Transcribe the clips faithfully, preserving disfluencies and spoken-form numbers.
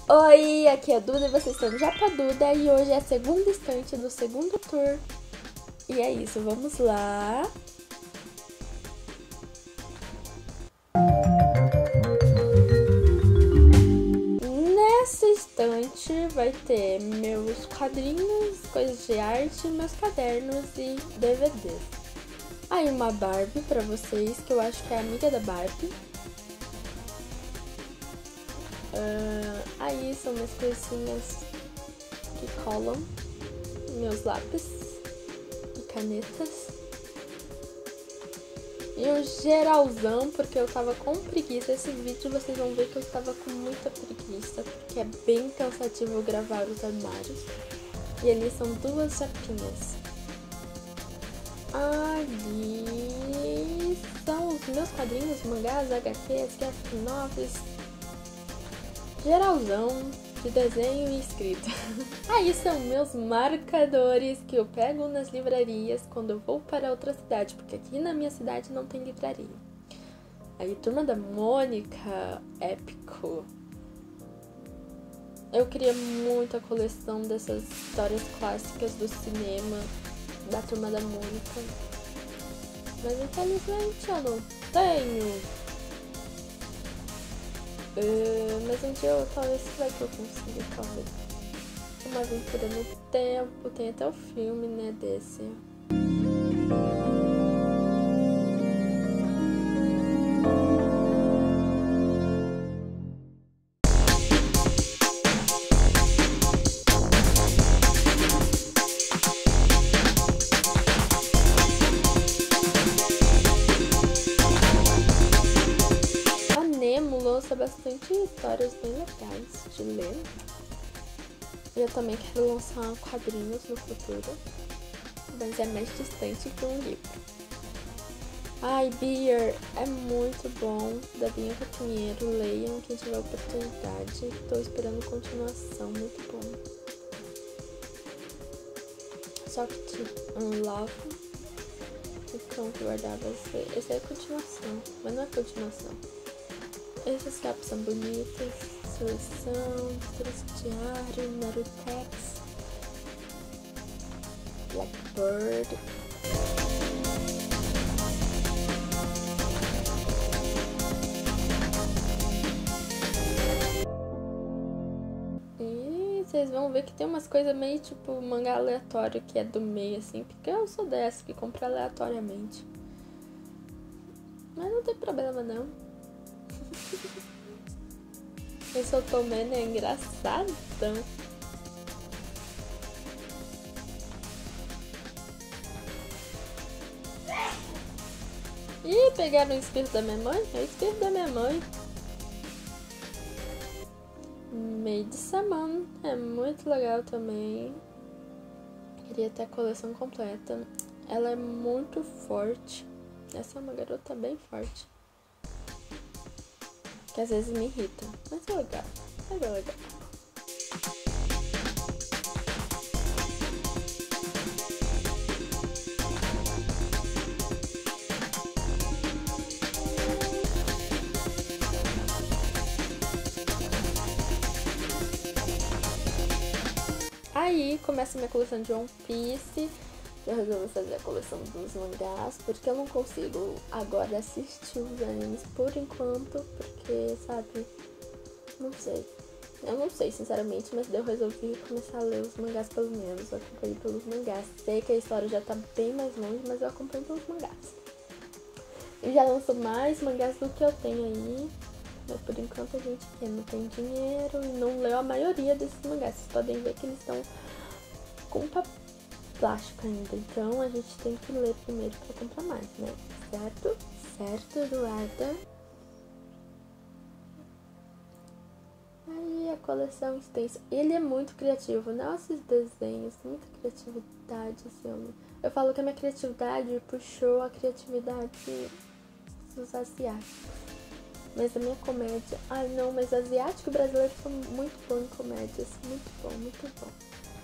Oi, aqui é a Duda e vocês estão no Japa Duda e hoje é a segunda estante do segundo tour. E é isso, vamos lá. Nessa estante vai ter meus quadrinhos, coisas de arte, meus cadernos e D V Ds. Aí uma Barbie pra vocês, que eu acho que é amiga da Barbie. Uh, aí são minhas coisinhas que colam, meus lápis e canetas. E o geralzão, porque eu tava com preguiça. Esse vídeo vocês vão ver que eu tava com muita preguiça, porque é bem cansativo gravar os armários. E ali são duas chapinhas. Ali são os meus quadrinhos, mangás, H Qs, graphic novels, geralzão de desenho e escrita. Aí são meus marcadores que eu pego nas livrarias quando eu vou para outra cidade, porque aqui na minha cidade não tem livraria. Aí Turma da Mônica, épico. Eu queria muito a coleção dessas histórias clássicas do cinema da Turma da Mônica, mas infelizmente eu não tenho. Uh, mas um dia eu, talvez vai que eu consiga, talvez. Uma aventura no tempo, tem até o filme, né, desse. Lança bastante histórias bem legais de ler. Eu também quero lançar quadrinhos no futuro, mas é mais distante que um livro. Ai, Beer é muito bom, da Bianca Pinheiro, leiam quem tiver oportunidade. Estou esperando continuação, muito bom. Soft Love, o cão que guardava esse, esse é a continuação, mas não é continuação. Essas capas são bonitas, seleção, Diário, Narutex, Blackbird. E vocês vão ver que tem umas coisas meio tipo mangá aleatório que é do meio assim, porque eu sou dessa que compra aleatoriamente. Mas não tem problema não. Esse Otomano é engraçadão. Ih, pegaram o espírito da minha mãe? É o espírito da minha mãe. Made Saman é muito legal também. Queria ter a coleção completa. Ela é muito forte. Essa é uma garota bem forte, que às vezes me irrita, mas é legal, é bem legal. Aí começa a minha coleção de One Piece. Eu resolvi fazer a coleção dos mangás, porque eu não consigo agora assistir os animes por enquanto, porque, sabe, não sei. Eu não sei, sinceramente, mas daí eu resolvi começar a ler os mangás pelo menos. Eu acompanhei pelos mangás. Sei que a história já tá bem mais longe, mas eu acompanho pelos mangás. Eu já lanço mais mangás do que eu tenho aí, mas por enquanto a gente aqui não tem dinheiro e não leu a maioria desses mangás. Vocês podem ver que eles estão com papel plástico ainda, então a gente tem que ler primeiro para comprar mais, né? Certo? Certo, Eduarda? Aí a coleção extensa. Ele é muito criativo, nossa, os desenhos, muita criatividade esse homem. Eu falo que a minha criatividade puxou a criatividade dos asiáticos. Mas a minha comédia... Ai não, mas asiático e brasileiro são muito bons em comédias. Muito bom, muito bom.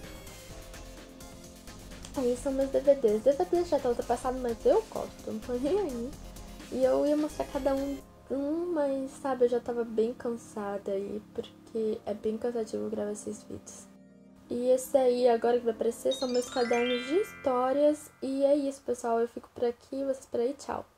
Aí são meus D V Ds. D V Ds já tá ultrapassado, mas eu gosto, não tô nem aí. E eu ia mostrar cada um um, mas sabe, eu já tava bem cansada aí, porque é bem cansativo gravar esses vídeos. E esse aí, agora que vai aparecer, são meus cadernos de histórias. E é isso, pessoal. Eu fico por aqui, vocês por aí, tchau.